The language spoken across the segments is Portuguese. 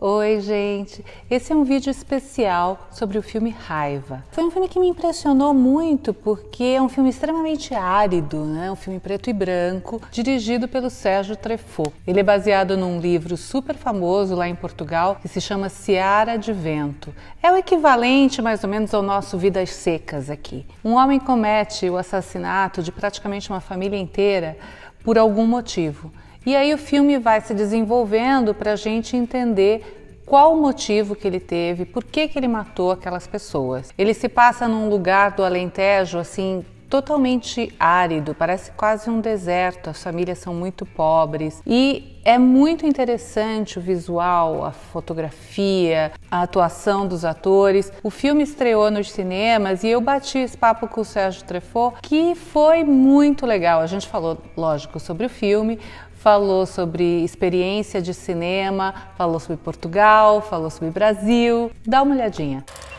Oi, gente! Esse é um vídeo especial sobre o filme Raiva. Foi um filme que me impressionou muito porque é um filme extremamente árido, né? Um filme preto e branco, dirigido pelo Sérgio Treffaut. Ele é baseado num livro super famoso lá em Portugal que se chama Seara de Vento. É o equivalente, mais ou menos, ao nosso Vidas Secas aqui. Um homem comete o assassinato de praticamente uma família inteira por algum motivo. E aí o filme vai se desenvolvendo para a gente entender qual o motivo que ele teve, por que ele matou aquelas pessoas. Ele se passa num lugar do Alentejo, assim, totalmente árido, parece quase um deserto, as famílias são muito pobres e é muito interessante o visual, a fotografia, a atuação dos atores. O filme estreou nos cinemas e eu bati esse papo com o Sérgio Treffaut, que foi muito legal. A gente falou, lógico, sobre o filme, falou sobre experiência de cinema, falou sobre Portugal, falou sobre Brasil. Dá uma olhadinha.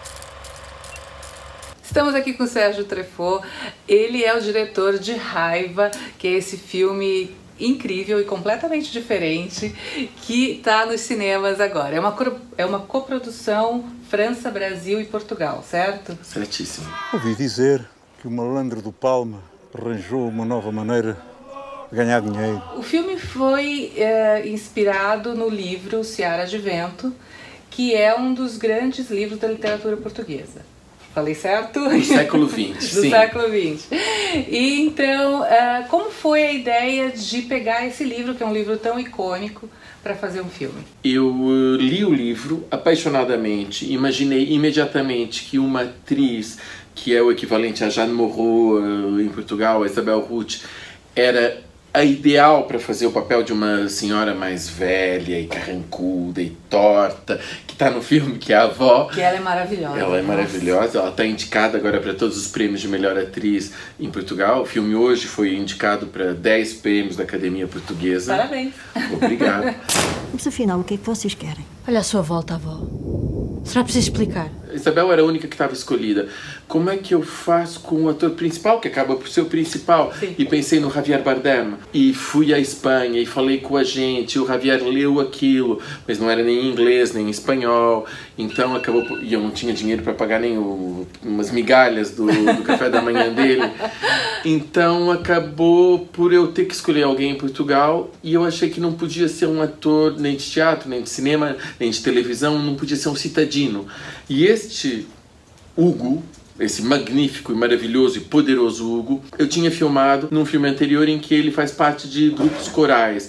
Estamos aqui com o Sérgio Treffaut. Ele é o diretor de Raiva, que é esse filme incrível e completamente diferente que está nos cinemas agora. É uma coprodução França, Brasil e Portugal, certo? Certíssimo. Ouvi dizer que o malandro do Palma arranjou uma nova maneira ganhar dinheiro. O filme foi inspirado no livro Seara de Vento, que é um dos grandes livros da literatura portuguesa. Falei certo? Do século XX, Do sim. século XX. E então, como foi a ideia de pegar esse livro, que é um livro tão icônico, para fazer um filme? Eu li o livro apaixonadamente, imaginei imediatamente que uma atriz, que é o equivalente a Jeanne Moreau em Portugal, a Isabel Ruth, era a ideal para fazer o papel de uma senhora mais velha e carrancuda e torta, que está no filme, que é a avó. Que ela é maravilhosa. Ela é maravilhosa, ela está indicada agora para todos os prêmios de melhor atriz em Portugal. O filme hoje foi indicado para 10 prêmios da Academia Portuguesa. Parabéns. Obrigado. Mas afinal, o que é que vocês querem? Olha a sua volta, avó. Será preciso explicar? Isabel era a única que estava escolhida. Como é que eu faço com o ator principal, que acaba por ser o principal? Sim. E pensei no Javier Bardem. E fui à Espanha e falei com a gente. O Javier leu aquilo, mas não era nem em inglês, nem em espanhol. Então acabou... E eu não tinha dinheiro para pagar nem umas migalhas do café da manhã dele. Então acabou por eu ter que escolher alguém em Portugal. E eu achei que não podia ser um ator nem de teatro, nem de cinema, nem de televisão. Não podia ser um citadino. E este Hugo, esse magnífico e maravilhoso e poderoso Hugo, eu tinha filmado num filme anterior em que ele faz parte de grupos corais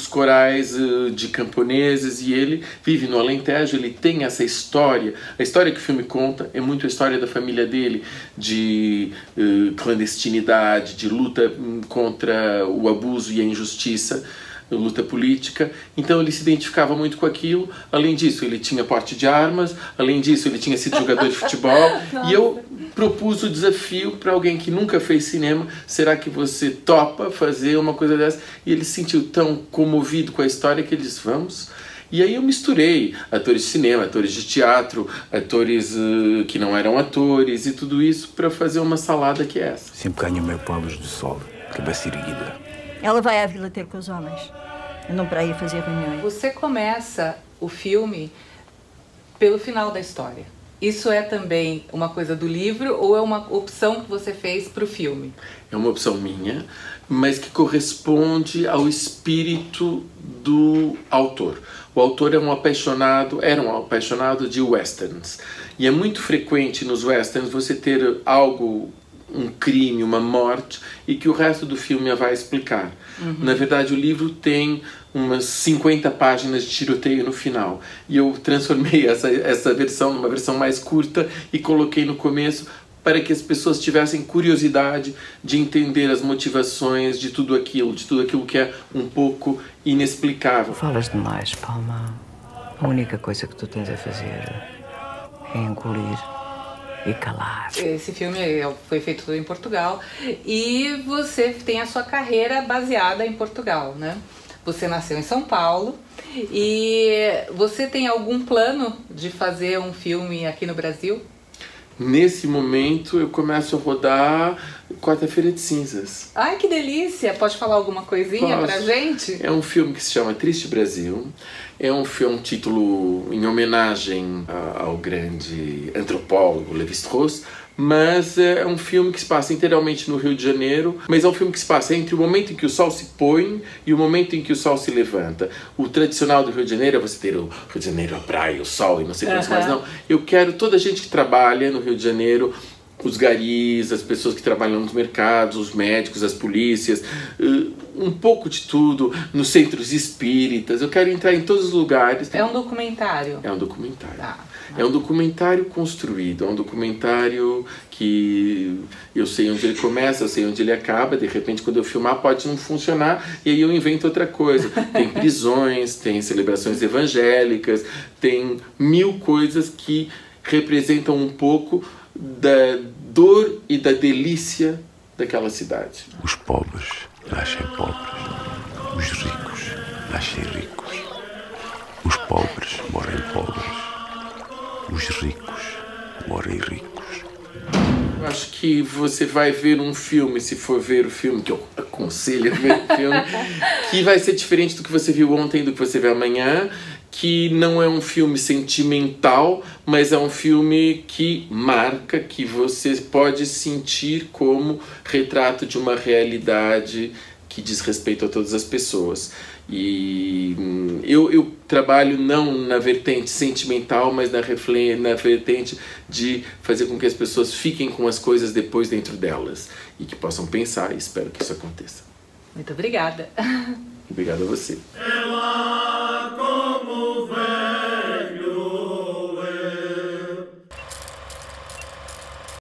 de camponeses, e ele vive no Alentejo, ele tem essa história. A história que o filme conta é muito a história da família dele, de clandestinidade, de luta contra o abuso e a injustiça, luta política. Então ele se identificava muito com aquilo. Além disso, ele tinha porte de armas. Além disso, ele tinha sido jogador de futebol. E eu propus o desafio para alguém que nunca fez cinema. Será que você topa fazer uma coisa dessa? E ele se sentiu tão comovido com a história que ele disse, vamos. E aí eu misturei atores de cinema, atores de teatro, atores que não eram atores e tudo isso para fazer uma salada que é essa. Sempre ganho o meu pão à luz do sol, cabeça erguida. Ela vai à vila ter com os homens. Andam para aí fazer reuniões. Você começa o filme pelo final da história. Isso é também uma coisa do livro ou é uma opção que você fez para o filme? É uma opção minha, mas que corresponde ao espírito do autor. O autor era um apaixonado de westerns. E é muito frequente nos westerns você ter algo, um crime, uma morte, e que o resto do filme vai explicar. Na verdade, o livro tem umas 50 páginas de tiroteio no final. E eu transformei essa versão numa versão mais curta e coloquei no começo para que as pessoas tivessem curiosidade de entender as motivações de tudo aquilo que é um pouco inexplicável. Falas demais, Palma. A única coisa que tu tens a fazer é engolir e calar. Esse filme foi feito todo em Portugal e você tem a sua carreira baseada em Portugal, né? Você nasceu em São Paulo e você tem algum plano de fazer um filme aqui no Brasil? Nesse momento eu começo a rodar Quarta-feira de Cinzas. Ai, que delícia! Pode falar alguma coisinha pra gente? É um filme que se chama Triste Brasil. É um título em homenagem ao grande antropólogo Lévi-Strauss, mas é um filme que se passa inteiramente no Rio de Janeiro, mas é um filme que se passa entre o momento em que o sol se põe e o momento em que o sol se levanta. O tradicional do Rio de Janeiro é você ter o Rio de Janeiro, a praia, o sol e não sei quantos mais, não. Eu quero toda a gente que trabalha no Rio de Janeiro, os garis, as pessoas que trabalham nos mercados, os médicos, as polícias, um pouco de tudo, nos centros espíritas. Eu quero entrar em todos os lugares. É um documentário? É um documentário. É um documentário construído, é um documentário que eu sei onde ele começa, eu sei onde ele acaba, de repente quando eu filmar pode não funcionar e aí eu invento outra coisa. Tem prisões, tem celebrações evangélicas, tem 1000 coisas que representam um pouco da dor e da delícia daquela cidade. Os pobres nascem pobres, os ricos nascem ricos, os pobres morrem pobres, os ricos morrem ricos. Eu acho que você vai ver um filme, se for ver o filme, que eu aconselho a ver o filme, que vai ser diferente do que você viu ontem, do que você vê amanhã, que não é um filme sentimental, mas é um filme que marca, que você pode sentir como retrato de uma realidade que diz respeito a todas as pessoas. E eu trabalho não na vertente sentimental, mas na vertente de fazer com que as pessoas fiquem com as coisas depois dentro delas e que possam pensar, e espero que isso aconteça. Muito obrigada. Obrigado a você.